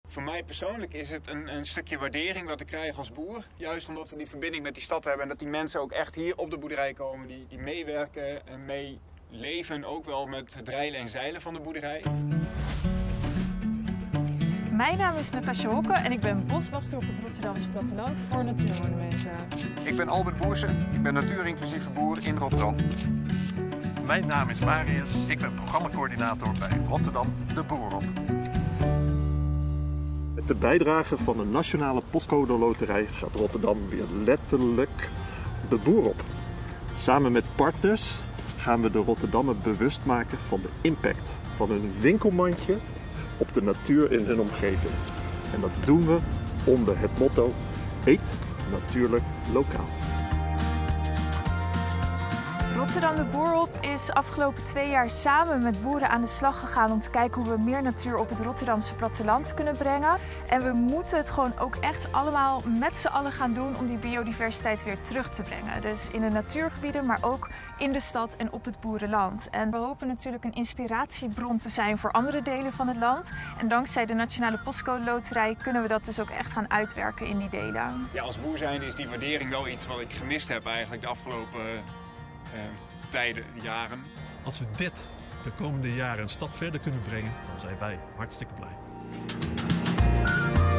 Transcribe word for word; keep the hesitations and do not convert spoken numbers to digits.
Voor mij persoonlijk is het een, een stukje waardering wat ik krijg als boer. Juist omdat we die verbinding met die stad hebben en dat die mensen ook echt hier op de boerderij komen. Die, die meewerken en meeleven ook wel met het reilen en zeilen van de boerderij. Mijn naam is Natasja Hokke en ik ben boswachter op het Rotterdamse platteland voor natuurmonumenten. Ik ben Albert Boersen, ik ben natuurinclusieve boer in Rotterdam. Mijn naam is Marius, ik ben programmacoördinator bij Rotterdam de Boer-op. Met de bijdrage van de Nationale Postcode Loterij gaat Rotterdam weer letterlijk de boer op. Samen met partners gaan we de Rotterdammer bewust maken van de impact van hun winkelmandje op de natuur in hun omgeving. En dat doen we onder het motto: eet natuurlijk lokaal. Rotterdam de Boer-op is afgelopen twee jaar samen met boeren aan de slag gegaan om te kijken hoe we meer natuur op het Rotterdamse platteland kunnen brengen. En we moeten het gewoon ook echt allemaal met z'n allen gaan doen om die biodiversiteit weer terug te brengen. Dus in de natuurgebieden, maar ook in de stad en op het boerenland. En we hopen natuurlijk een inspiratiebron te zijn voor andere delen van het land. En dankzij de Nationale Postcode Loterij kunnen we dat dus ook echt gaan uitwerken in die delen. Ja, als boer zijn is die waardering wel iets wat ik gemist heb eigenlijk de afgelopen Uh, tijden, jaren. Als we dit de komende jaren een stap verder kunnen brengen, dan zijn wij hartstikke blij.